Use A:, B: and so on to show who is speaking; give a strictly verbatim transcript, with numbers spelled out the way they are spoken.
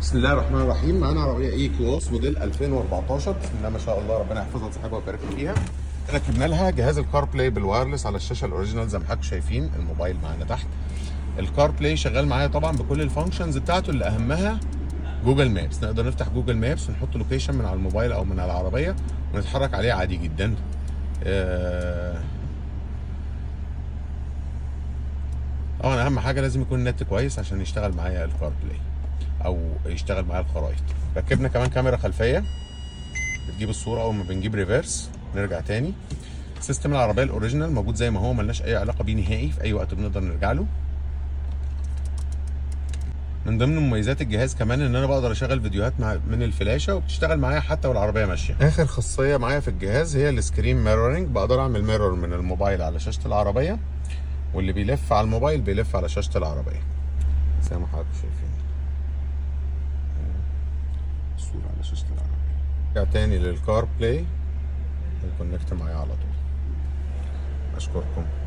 A: بسم الله الرحمن الرحيم. معانا عربيه اي كلاس موديل ألفين وأربعتاشر، بسم الله ما شاء الله، ربنا يحفظها ويصحبها ويبارك فيها. ركبنا لها جهاز الكار بلاي بالوايرلس على الشاشه الاوريجينال زي ما حضراتكم شايفين. الموبايل معانا تحت. الكار بلاي شغال معايا طبعا بكل الفانكشنز بتاعته اللي اهمها جوجل مابس. نقدر نفتح جوجل مابس ونحط لوكيشن من على الموبايل او من على العربيه ونتحرك عليه عادي جدا. آه طبعا اهم حاجه لازم يكون النت كويس عشان يشتغل معايا الكار بلاي او يشتغل معايا الخرائط. ركبنا كمان كاميرا خلفيه بتجيب الصوره اول ما بنجيب ريفيرس. نرجع تاني. سيستم العربيه الاوريجينال موجود زي ما هو، ملناش اي علاقه بيه نهائي، في اي وقت بنقدر نرجع له. من ضمن مميزات الجهاز كمان ان انا بقدر اشغل فيديوهات مع من الفلاشه وبتشتغل معايا حتى والعربيه ماشيه. اخر خاصيه معايا في الجهاز هي السكرين ميرورنج. بقدر اعمل ميرور من الموبايل على شاشه العربيه، واللي بيلف على الموبايل بيلف على شاشه العربيه زي ما حضراتكم شايفين. الصوره على شاشه العربيه. ارجع تاني للكار بلاي وكونكت معايا على طول. اشكركم.